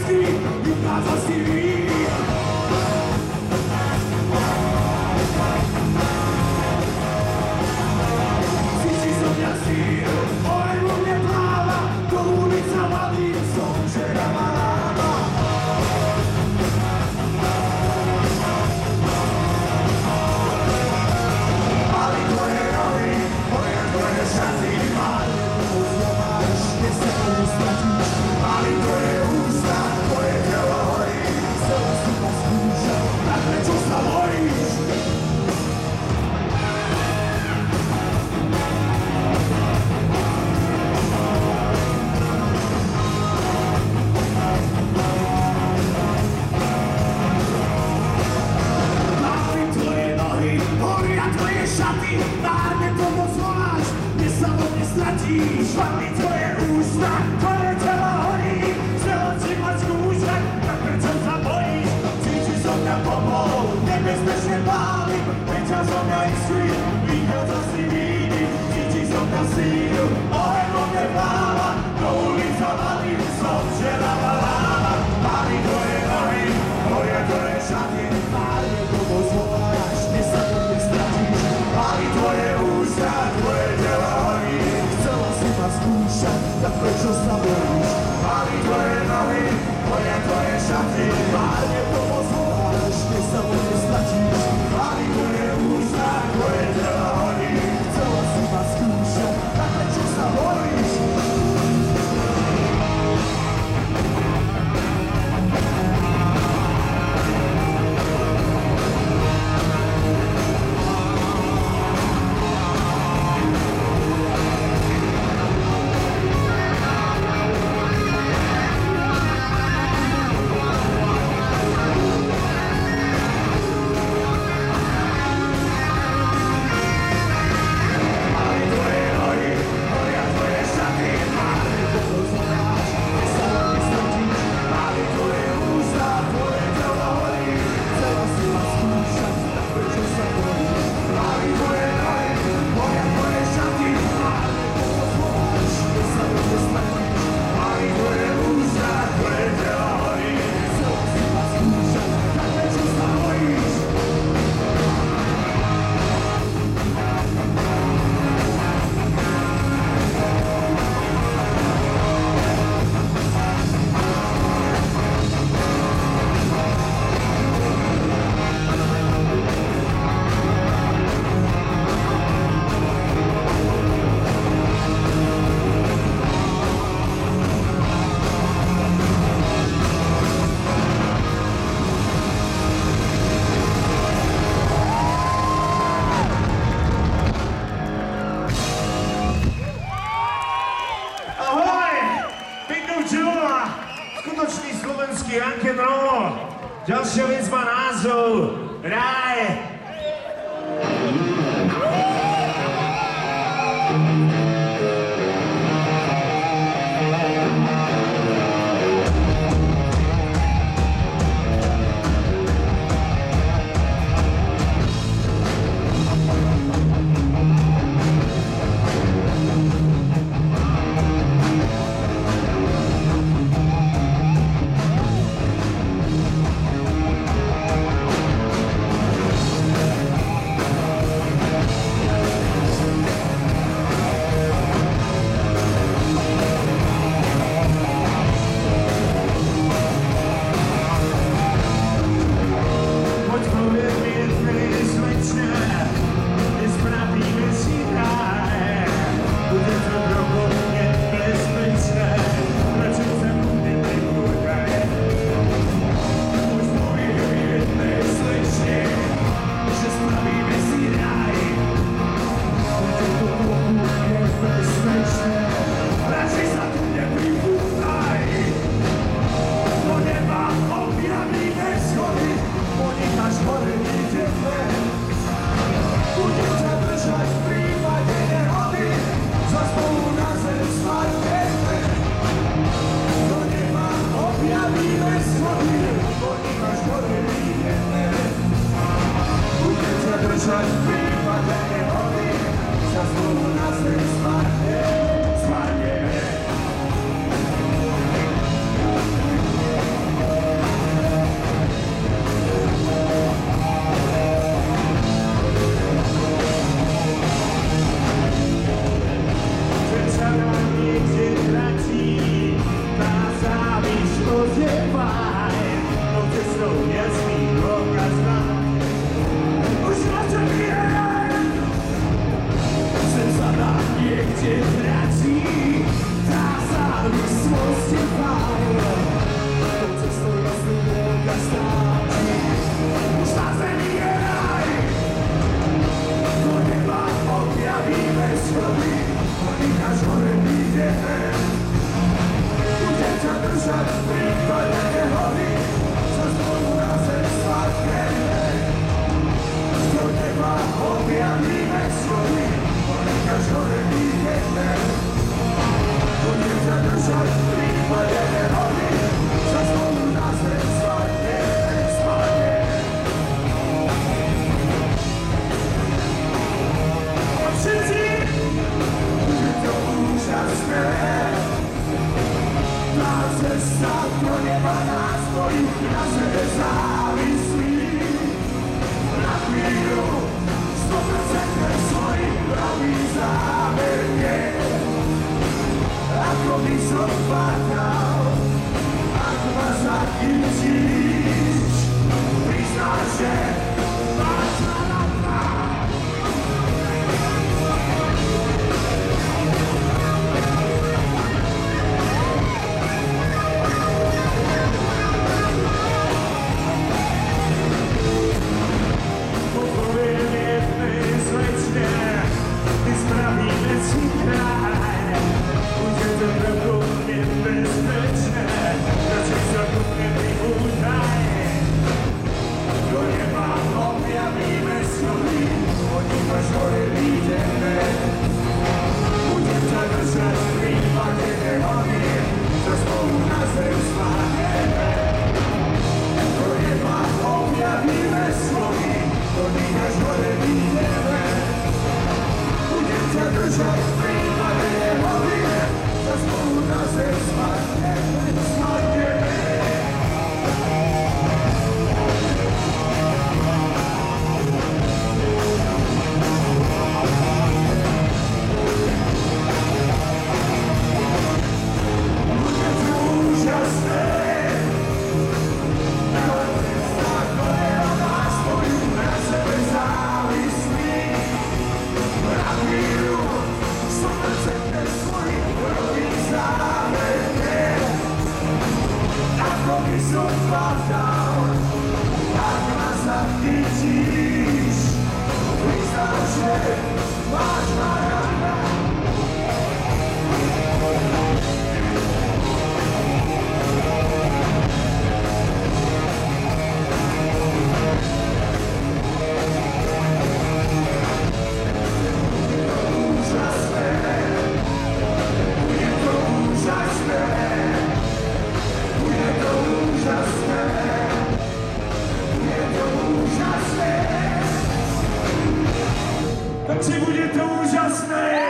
istý, vychádza si vín. Cíti som mňa síl, oheň vo mne pláva, do ulica mladým som, žena ma láma. Pali tvoje nohy, horia tvoje šaty, pali uzlomáš, kde sa ustratíš. Pali tvoje ústa, tvoje telo horí, chcela si ma skúšať, tak prečo sa bojíš? Pali tvoje nohy, horia tvoje šaty, márne pomoc voláš, kde sa vo mne stratíš. Pali tvoje ústa, tvoje telo horí, chcela si ma skúšať, tak prečo sa bojíš? Cítiš so mňa pomôl, nebezpečne pálim, vedia so mňa istý, vychádza si víny. Cítiš so mňa sílu, oheň vo mne pláva, do ulica mladým som, žena ma láma. Pali tvoje nohy, horia tvoje šaty, márne pomoc voláš, kde sa vo mne stratíš. Pali tvoje ústa, tvoje telo horí, chcela si ma skúšať, tak prečo sa bojíš? Pali tvoje nohy, horia tvoje šaty, márne pomoc voláš, kde sa vo mne stratíš. Pali tvoje ústa, tvoje telo horí, chcela si ma skúšať, tak prečo sa bojíš? Skutočný slovenský rock'n'roll. Ďalšia vec má názov Ráj. swoim na sebe závislý. Na chvíľu 100% svojim robí zámerne. Ako by som pátal, ak ma zachytíš, priznáš, že máš ma na tvár. Poviem jednej zvečne, my spravíme si kraj. Bude to trochu nebezpečné, radšej sa tu nevyhúdaj. Do neba objavíme snohy, od nich až hore výjdeme. Budem ťa držať v prípade nehody, čo spolu na zem spadneme. Do neba objavíme snohy, od nich až hore výjdeme. Budem ťa držať v prípade nehody, čo spolu na zem spadneme. Takže bude to úžasné!